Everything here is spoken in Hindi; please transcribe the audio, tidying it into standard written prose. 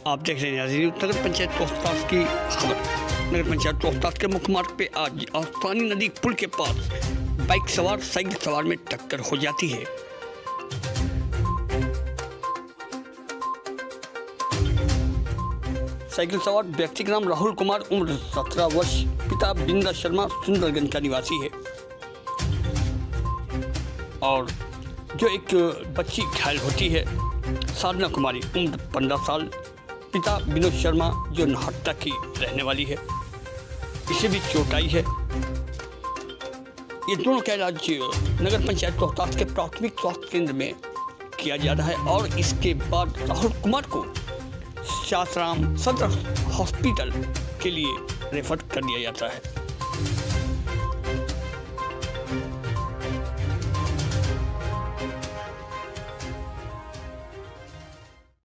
आप देख रहे हैं नाज़रीन नगर पंचायत रोहतास की खबर। नगर पंचायत रोहतास के मुख्य मार्ग पे आज आस्तानी नदी पुल के पास बाइक सवार साइकिल सवार में टक्कर हो जाती है। साइकिल सवार व्यक्ति का नाम राहुल कुमार, उम्र 17 वर्ष, पिता बिंदा शर्मा, सुंदरगंज का निवासी है और जो एक बच्ची घायल होती है साधना कुमारी, उम्र 15 साल, पिता विनोद शर्मा जो नहट्टा की रहने वाली है, इसे भी चोट आई है। ये दोनों का इलाज नगर पंचायत रोहतास के प्राथमिक स्वास्थ्य केंद्र में किया जा रहा है और इसके बाद राहुल कुमार को सासाराम सदर हॉस्पिटल के लिए रेफर कर दिया जाता है।